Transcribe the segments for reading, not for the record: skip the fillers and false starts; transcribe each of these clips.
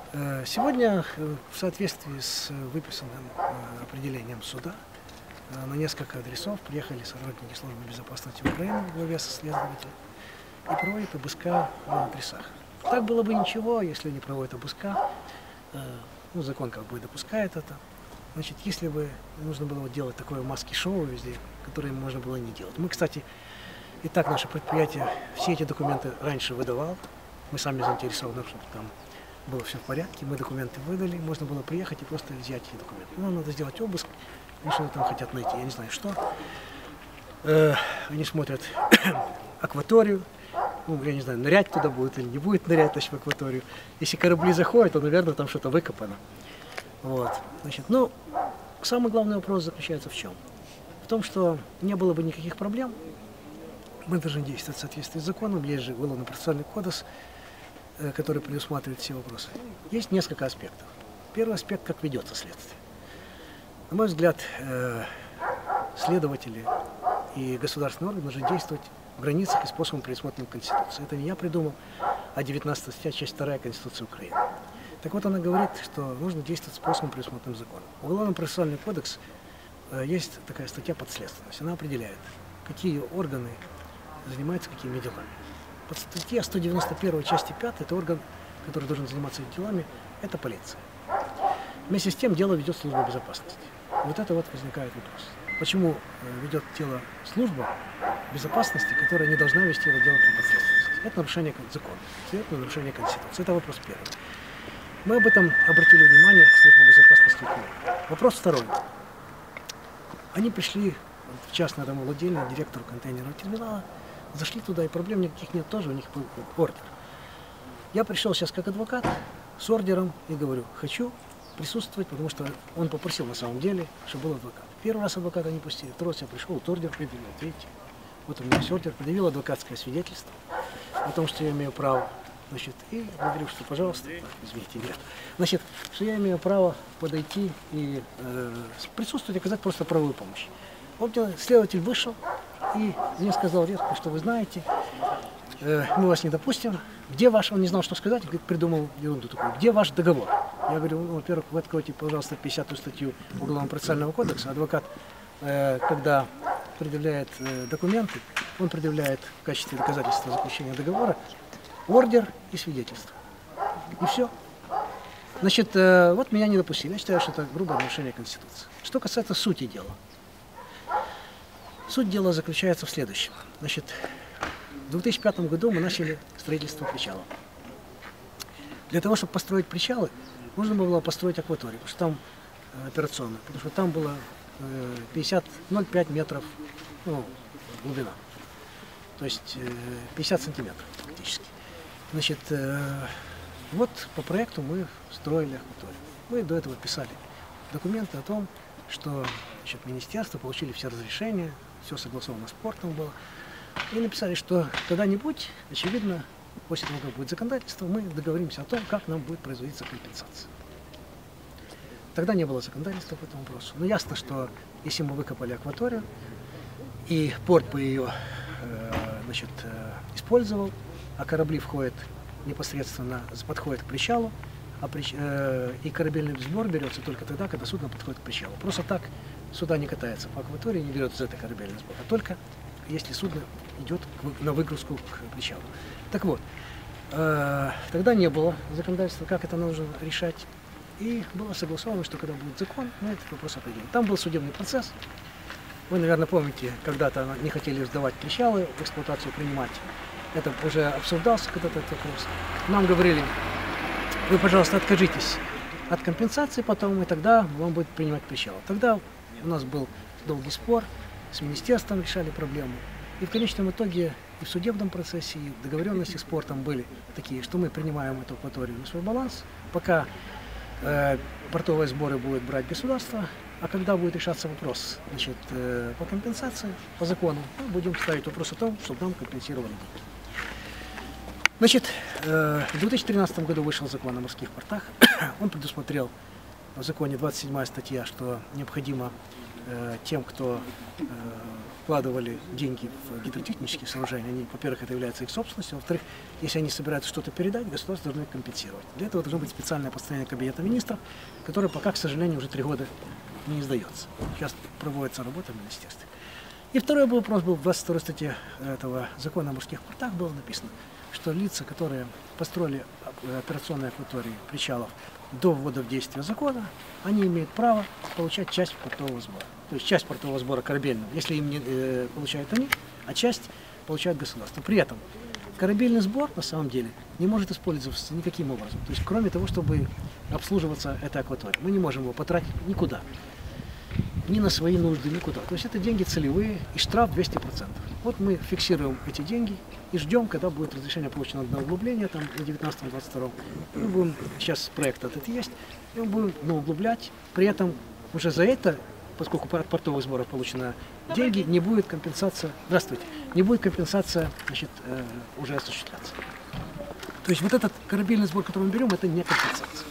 Сегодня в соответствии с выписанным определением суда на несколько адресов приехали сотрудники Службы безопасности Украины во главе со следователем и проводят обыска на адресах. Так было бы ничего, если не проводят обыска. Закон как бы допускает это. Значит, если бы нужно было делать такое маски-шоу везде, которое можно было не делать. Мы, кстати, и так наше предприятие все эти документы раньше выдавал. Мы сами заинтересованы, чтобы там было все в порядке. Мы документы выдали, можно было приехать и просто взять эти документы. Нам надо сделать обыск, и что там хотят найти, я не знаю что. Они смотрят акваторию. Я не знаю, нырять туда будет или не будет нырять в акваторию. Если корабли заходят, то, наверное, там что-то выкопано. Вот. Значит, самый главный вопрос заключается в чем? В том, что не было бы никаких проблем. Мы должны действовать в соответствии с законом. Есть же Уголовно-процессуальный кодекс, который предусматривает все вопросы. Есть несколько аспектов. Первый аспект, как ведется следствие. На мой взгляд, следователи и государственные органы должны действовать в границах и способом, предусмотренным Конституцией. Это не я придумал, а 19 статья, часть 2 Конституции Украины. Так вот, она говорит, что нужно действовать способом, предусмотренным законом. В Уголовно-процессуальный кодекс есть такая статья подследственность. Она определяет, какие органы занимаются какими делами. Под статья 191 части 5 это орган, который должен заниматься этими делами, это полиция. Вместе с тем дело ведет служба безопасности. Вот это вот возникает вопрос. Почему ведет дело служба безопасности, которая не должна вести это дело по подследственности? Это нарушение закона, это нарушение Конституции. Это вопрос первый. Мы об этом обратили внимание в службу безопасности Украины. Вопрос второй. Они пришли в частное домовладение директору контейнерного терминала, зашли туда, и проблем никаких нет, тоже у них был ордер. Я пришел сейчас как адвокат с ордером и говорю, хочу присутствовать, потому что он попросил на самом деле, чтобы был адвокат. Первый раз адвоката не пустили, второй раз я пришел, вот ордер предъявил, видите. Вот у меня есть ордер, предъявил адвокатское свидетельство о том, что я имею право, значит, и говорю, что, пожалуйста, извините, нет, значит, что я имею право подойти и присутствовать, оказать просто правовую помощь. Вот следователь вышел и мне сказал резко, что вы знаете, мы вас не допустим. Где ваш, он не знал, что сказать, придумал ерунду такую, где ваш договор? Я говорю, во-первых, вы откройте, пожалуйста, 50-ю статью Уголовно-процессуального кодекса. Адвокат, когда предъявляет документы, он предъявляет в качестве доказательства заключения договора ордер и свидетельство. И все. Значит, вот меня не допустили. Я считаю, что это грубое нарушение Конституции. Что касается сути дела. Суть дела заключается в следующем. Значит, в 2005 году мы начали строительство причала. Для того, чтобы построить причалы, нужно было построить акваторию, потому что там операционная, потому что там было 0,5 метров глубина, то есть 50 сантиметров фактически. Значит, вот по проекту мы строили акваторию. Мы до этого писали документы о том, что министерство получили все разрешения, все согласовано с портом было. И написали, что когда-нибудь, очевидно, после того, как будет законодательство, мы договоримся о том, как нам будет производиться компенсация. Тогда не было законодательства по этому вопросу. Но ясно, что если мы выкопали акваторию, и порт бы ее использовал, а корабли входят непосредственно, подходят к причалу, и корабельный сбор берется только тогда, когда судно подходит к причалу. Просто так суда не катается по акватории, не берется это корабельный сбор, а только если судно идет на выгрузку к причалу. Так вот, тогда не было законодательства, как это нужно решать. И было согласовано, что когда будет закон, мы этот вопрос определим. Там был судебный процесс. Вы, наверное, помните, когда-то не хотели сдавать причалы, в эксплуатацию принимать. Это уже обсуждался когда-то этот вопрос. Нам говорили, вы, пожалуйста, откажитесь от компенсации потом, и тогда вам будет принимать причалы. Тогда у нас был долгий спор, с министерством решали проблему. И в конечном итоге и в судебном процессе, и в договоренности с портом были такие, что мы принимаем эту акваторию на свой баланс, пока портовые сборы будет брать государство, а когда будет решаться вопрос по компенсации, по закону, мы будем ставить вопрос о том, чтобы нам компенсировали деньги. Значит, в 2013 году вышел закон о морских портах. Он предусмотрел в законе 27 статья, что необходимо тем, кто вкладывали деньги в гидротехнические сооружения. Они, во-первых, это является их собственностью, во-вторых, если они собираются что-то передать, государство должно их компенсировать. Для этого должно быть специальное постановление Кабинета министров, которое пока, к сожалению, уже 3 года не издается. Сейчас проводится работа в министерстве. И второй вопрос был в 22 статье этого закона о морских портах было написано, что лица, которые построили операционные акватории причалов до ввода в действие закона, они имеют право получать часть портового сбора. То есть часть портового сбора корабельного, если им не получают они, а часть получает государство. При этом корабельный сбор, на самом деле, не может использоваться никаким образом. То есть кроме того, чтобы обслуживаться эта акватория. Мы не можем его потратить никуда. Ни на свои нужды, никуда. То есть это деньги целевые и штраф 200%. Вот мы фиксируем эти деньги и ждем, когда будет разрешение получено на углубление, там на 19-22. Мы будем, сейчас проект этот есть, и мы будем углублять. При этом уже за это, поскольку от портовых сборов получено деньги, не будет компенсация, не будет компенсация, значит, уже осуществляться. То есть вот этот корабельный сбор, который мы берем, это не компенсация.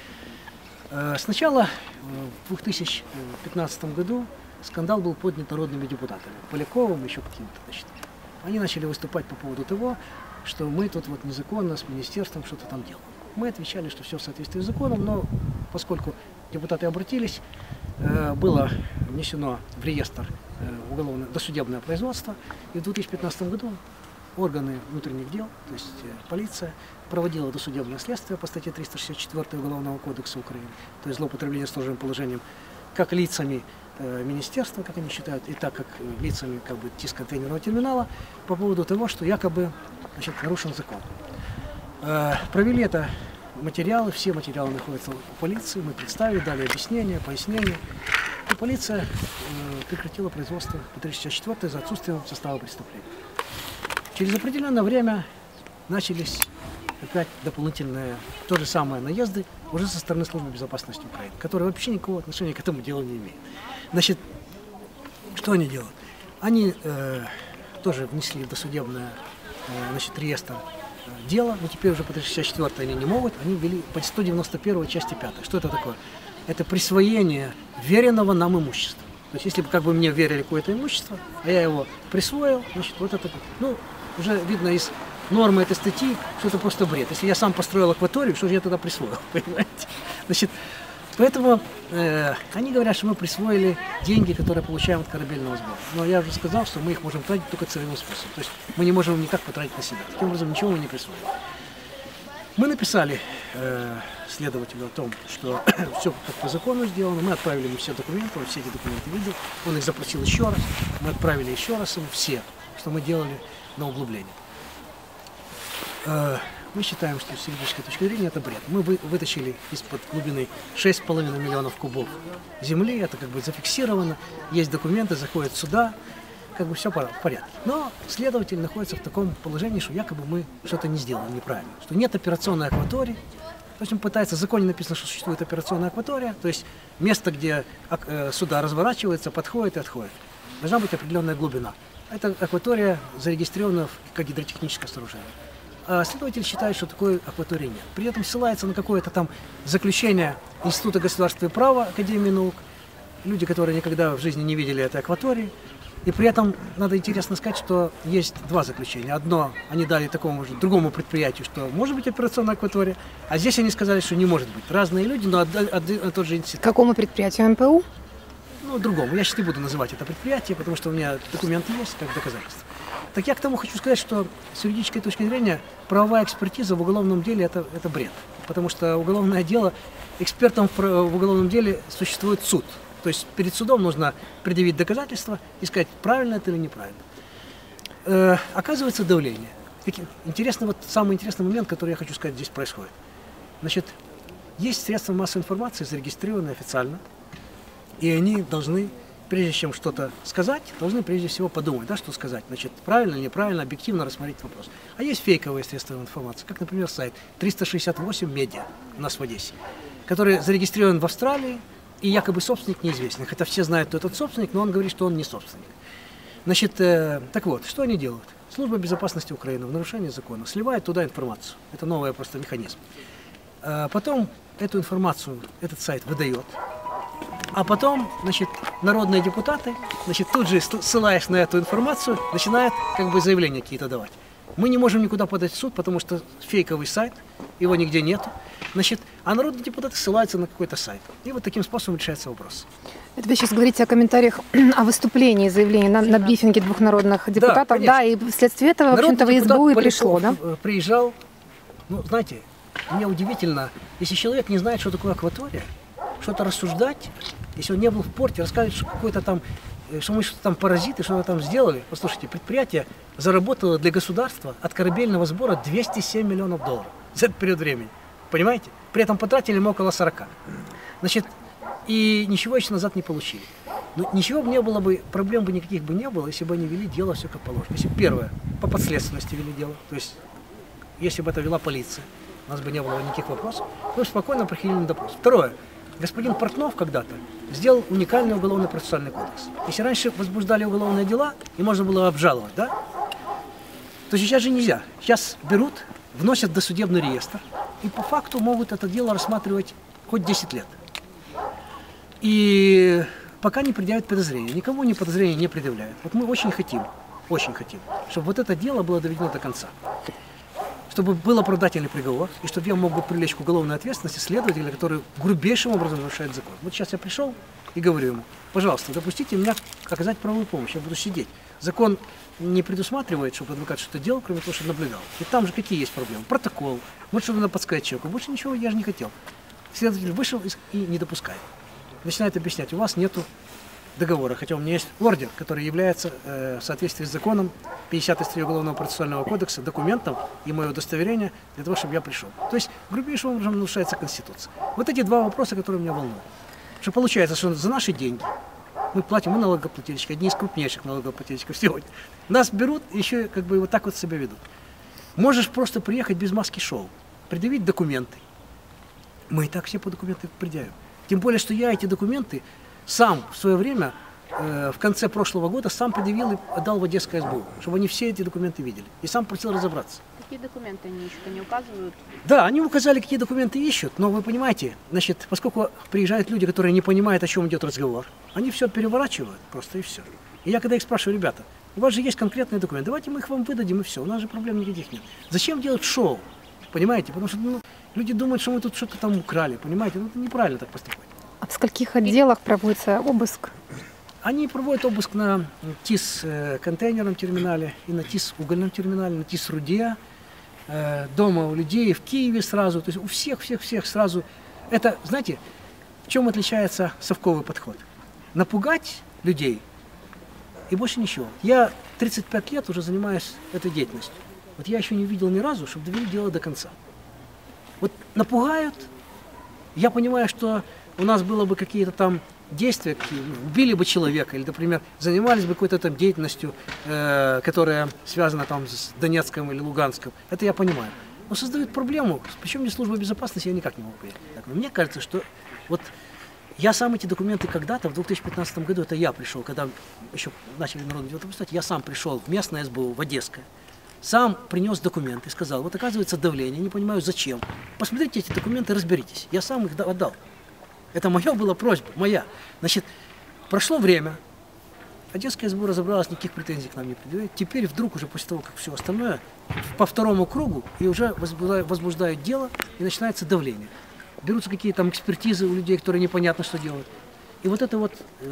Сначала в 2015 году скандал был поднят народными депутатами, Поляковым, еще каким-то. Они начали выступать по поводу того, что мы тут вот незаконно с министерством что-то там делаем. Мы отвечали, что все в соответствии с законом, но поскольку депутаты обратились, было внесено в реестр уголовное досудебное производство, и в 2015 году органы внутренних дел, то есть полиция, проводила досудебное следствие по статье 364 Уголовного кодекса Украины, то есть злоупотребление служебным положением как лицами министерства, как они считают, и так как лицами как бы контейнерного терминала по поводу того, что якобы, значит, нарушен закон. Провели это материалы, все материалы находятся у полиции, мы представили, дали объяснения, пояснения, и полиция прекратила производство по 364 за отсутствием состава преступления. Через определенное время начались опять дополнительные, то же самое наезды уже со стороны Службы безопасности Украины, которая вообще никакого отношения к этому делу не имеет. Значит, что они делают? Они тоже внесли в досудебное, значит, реестр дела, но теперь уже по 364 они не могут, они ввели по 191 части 5. Что это такое? Это присвоение веренного нам имущества. То есть, если бы как бы мне верили какое-то имущество, а я его присвоил, значит, вот это, ну, уже видно из нормы этой статьи, что это просто бред. Если я сам построил акваторию, что же я тогда присвоил, понимаете? Значит, поэтому они говорят, что мы присвоили деньги, которые получаем от корабельного сбора. Но я уже сказал, что мы их можем тратить только целевым способом. То есть мы не можем никак потратить на себя. Таким образом, ничего мы не присвоили. Мы написали следователю о том, что все как по закону сделано. Мы отправили ему все документы, он все эти документы видел. Он их запросил еще раз. Мы отправили еще раз ему все, что мы делали на углубление. Мы считаем, что с юридической точки зрения это бред. Мы вытащили из-под глубины 6,5 миллионов кубов земли, это как бы зафиксировано, есть документы, заходят сюда, как бы все в порядке. Но следователь находится в таком положении, что якобы мы что-то не сделали неправильно, что нет операционной акватории. То есть он пытается, в законе написано, что существует операционная акватория, то есть место, где суда разворачиваются, подходит и отходит. Должна быть определенная глубина. Эта акватория зарегистрирована как гидротехническое сооружение. А следователь считает, что такой акватории нет. При этом ссылается на какое-то там заключение Института государства и права Академии наук. Люди, которые никогда в жизни не видели этой акватории. И при этом надо интересно сказать, что есть два заключения. Одно они дали такому же другому предприятию, что может быть операционная акватория, а здесь они сказали, что не может быть. Разные люди, но тот же институт. Какому предприятию? МПУ? Ну, другому. Я сейчас не буду называть это предприятие, потому что у меня документы есть как доказательства. Так я к тому хочу сказать, что с юридической точки зрения правовая экспертиза в уголовном деле это бред. Потому что уголовное дело, экспертом в уголовном деле существует суд. То есть перед судом нужно предъявить доказательства и сказать, правильно это или неправильно. Оказывается давление. Интересно, вот самый интересный момент, который я хочу сказать, здесь происходит. Значит, есть средства массовой информации, зарегистрированные официально, и они должны, прежде чем что-то сказать, должны прежде всего подумать, да, что сказать. Значит, правильно, неправильно, объективно рассмотреть вопрос. А есть фейковые средства информации, как, например, сайт 368 медиа у нас в Одессе, который зарегистрирован в Австралии, и якобы собственник неизвестен. Хотя все знают, кто этот собственник, но он говорит, что он не собственник. Значит, так вот, что они делают? Служба безопасности Украины в нарушении закона сливает туда информацию. Это новый просто механизм. Потом эту информацию этот сайт выдает. А потом, значит, народные депутаты, значит, тут же, ссылаясь на эту информацию, начинают как бы заявления какие-то давать. Мы не можем никуда подать в суд, потому что фейковый сайт, его нигде нету. Значит, а народные депутаты ссылаются на какой-то сайт. И вот таким способом решается вопрос. Это вы сейчас говорите о комментариях о выступлении, заявлении на брифинге двух народных депутатов. Да, и вследствие этого, в общем-то, в СБУ и пришло, да? Приезжал, ну, знаете, мне удивительно, если человек не знает, что такое акватория, что-то рассуждать, если он не был в порте, рассказывать, что какой-то там, что мы что-то там паразиты, что-то там сделали. Послушайте, предприятие заработало для государства от корабельного сбора 207 миллионов долларов за этот период времени. Понимаете? При этом потратили мы около 40. Значит, и ничего еще назад не получили. Но ничего бы не было бы, проблем бы никаких бы не было, если бы они вели дело все как положено. Если первое, по подследственности вели дело, то есть если бы это вела полиция, у нас бы не было никаких вопросов, мы бы спокойно проходили на допрос. Второе, господин Портнов когда-то сделал уникальный уголовно-процессуальный кодекс. Если раньше возбуждали уголовные дела и можно было обжаловать, да, то сейчас же нельзя. Сейчас берут, вносят в досудебный реестр и по факту могут это дело рассматривать хоть 10 лет. И пока не предъявят подозрения. Никому ни подозрения не предъявляют. Вот мы очень хотим, чтобы вот это дело было доведено до конца. Чтобы был оправдательный приговор, и чтобы я мог бы привлечь к уголовной ответственности следователя, который грубейшим образом нарушает закон. Вот сейчас я пришел и говорю ему, пожалуйста, допустите меня оказать правовую помощь, я буду сидеть. Закон не предусматривает, чтобы адвокат что-то делал, кроме того, что наблюдал. И там же какие есть проблемы? Протокол, вот что надо подсказать человеку. Больше ничего я же не хотел. Следователь вышел и не допускает. Начинает объяснять, у вас нету договора, хотя у меня есть ордер, который является в соответствии с законом 50 статьей Уголовного процессуального кодекса документом и мое удостоверение для того, чтобы я пришел. То есть грубейшим образом нарушается Конституция. Вот эти два вопроса, которые меня волнуют. Что получается, что за наши деньги мы платим, мы налогоплательщики, одни из крупнейших налогоплательщиков сегодня. Нас берут и еще как бы вот так вот себя ведут. Можешь просто приехать без маски шоу, предъявить документы. Мы и так все по документам предъявим. Тем более, что я эти документы сам в свое время, в конце прошлого года, сам предъявил и отдал в Одесское СБУ, чтобы они все эти документы видели. И сам просил разобраться. Какие документы они ищут? Они указывают? Да, они указали, какие документы ищут, но вы понимаете, значит, поскольку приезжают люди, которые не понимают, о чем идет разговор, они все переворачивают просто и все. И я когда их спрашиваю, ребята, у вас же есть конкретные документы, давайте мы их вам выдадим и все, у нас же проблем никаких нет. Зачем делать шоу? Понимаете? Потому что люди думают, что мы тут что-то там украли, понимаете? Ну, это неправильно так поступать. А в скольких отделах проводится обыск? Они проводят обыск на ТИС контейнерном терминале, и на ТИС угольном терминале, на ТИС руде, дома у людей, в Киеве сразу, то есть у всех сразу. Это, знаете, в чем отличается совковый подход? Напугать людей и больше ничего. Я 35 лет уже занимаюсь этой деятельностью. Вот я еще не видел ни разу, чтобы довели дело до конца. Вот напугают, я понимаю, что у нас было бы какие-то там действия, убили бы человека, или, например, занимались бы какой-то там деятельностью, которая связана там с Донецком или Луганском. Это я понимаю. Но создают проблему, причем не служба безопасности, я никак не могу понять. Мне кажется, что вот я сам эти документы когда-то, в 2015 году, это я пришел, когда еще начали народные депутаты писать, я сам пришел в местное СБУ, в Одесское, сам принес документы и сказал, вот оказывается давление, не понимаю зачем. Посмотрите эти документы, разберитесь. Я сам их отдал. Это моя была просьба, моя. Значит, прошло время, Одесская СБУ разобралась, никаких претензий к нам не предъявляет. Теперь вдруг уже после того, как все остальное, по второму кругу, и уже возбуждают дело, и начинается давление. Берутся какие-то там экспертизы у людей, которые непонятно что делают. И вот это вот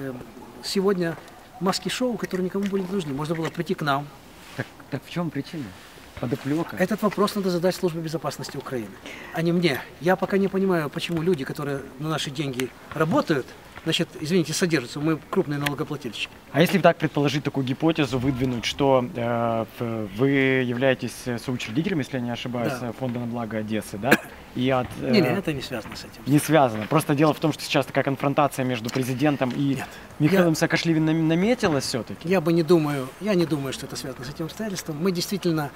сегодня маски-шоу, которые никому были не нужны. Можно было прийти к нам. Так в чем причина? Подоплека? Этот вопрос надо задать службе безопасности Украины, а не мне. Я пока не понимаю, почему люди, которые на наши деньги работают, значит, извините, содержатся, мы крупные налогоплательщики. А если так предположить такую гипотезу, выдвинуть, что вы являетесь соучредителем, если я не ошибаюсь, Да. Фонда на благо Одессы, да? И от, Не, это не связано с этим. не связано. Просто дело в том, что сейчас такая конфронтация между президентом и Нет. Михаилом Саакашвили наметилась все-таки. Я не думаю, что это связано с этим обстоятельством. Мы действительно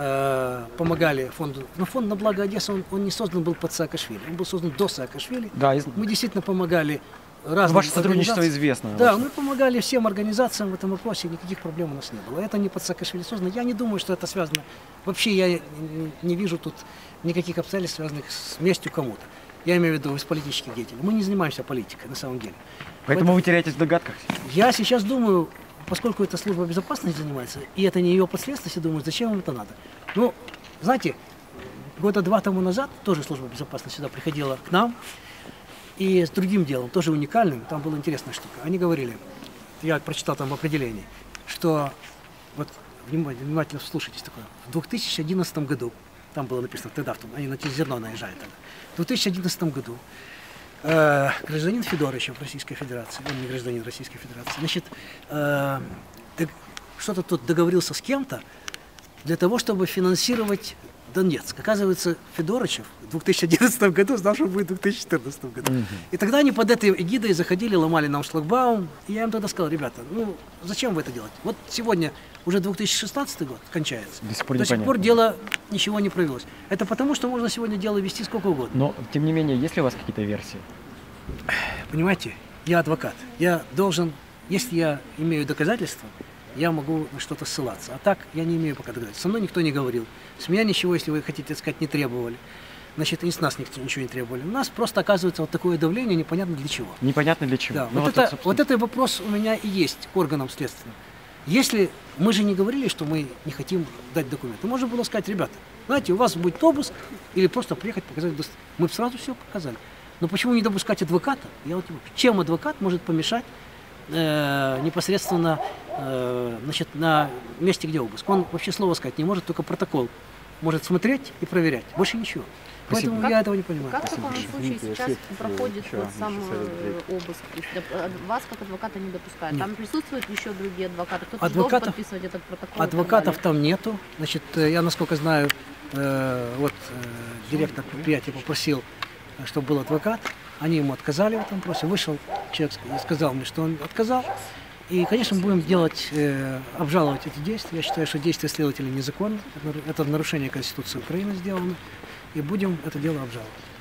помогали фонду. Но фонд на благо Одессы, он не создан был под Саакашвили, он был создан до Саакашвили. Да, Мы действительно помогали разным ваше сотрудничество организациям. известно. Да, мы помогали всем организациям в этом вопросе, никаких проблем у нас не было. Это не под Саакашвили создано. Я не думаю, что это связано. Вообще я не вижу тут никаких обстоятельств, связанных с местью кому-то. Я имею в виду из политических деятелей. Мы не занимаемся политикой на самом деле. Поэтому вы теряетесь в догадках? Я сейчас думаю, поскольку это служба безопасности занимается, и это не ее подследственность, я думаю, зачем им это надо. Ну, знаете, года 2 тому назад тоже служба безопасности сюда приходила к нам, и с другим делом, тоже уникальным, там была интересная штука. Они говорили, я прочитал там определение, что, вот внимательно слушайтесь такое, в 2011 году, там было написано, тогда они на зерно наезжали тогда, в 2011 году гражданин Федорычев Российской Федерации, он не гражданин Российской Федерации, значит, что-то тут договорился с кем-то для того, чтобы финансировать Донецк. Оказывается, Федорычев в 2011 году знал, что будет в 2014 году. И тогда они под этой эгидой заходили, ломали нам шлагбаум. И я им тогда сказал, ребята, ну зачем вы это делаете? Вот сегодня уже 2016 год кончается. До сих пор дело ничего не провелось. Это потому, что можно сегодня дело вести сколько угодно. Но, тем не менее, есть ли у вас какие-то версии? Понимаете, я адвокат. Я должен, если я имею доказательства, я могу на что-то ссылаться. А так я не имею пока доказательств. Со мной никто не говорил. С меня ничего, если вы хотите сказать, не требовали. Значит, и с нас ничего не требовали. У нас просто оказывается вот такое давление, непонятно для чего. Непонятно для чего. Да, вот это вопрос у меня и есть к органам следственным. Если мы же не говорили, что мы не хотим дать документы, можно было сказать, ребята, знаете, у вас будет обыск или просто приехать показать удостоверение. Мы бы сразу все показали. Но почему не допускать адвоката? Я вот, чем адвокат может помешать непосредственно значит, на месте, где обыск? Он вообще слова сказать не может, только протокол может смотреть и проверять. Больше ничего. Спасибо. Поэтому я этого не понимаю. Как в таком случае сейчас проходит вот сам обыск? То есть вас как адвоката не допускают. Там присутствуют еще другие адвокаты? Кто-то должен подписывать этот протокол? Адвокатов там нету. Значит, я, насколько знаю, директор предприятия попросил, чтобы был адвокат. Они ему отказали в этом вопросе. Вышел человек и сказал мне, что он отказал. И, конечно, мы будем обжаловать эти действия. Я считаю, что действия следователя незаконны. Это нарушение Конституции Украины сделано. И будем это дело обжаловать.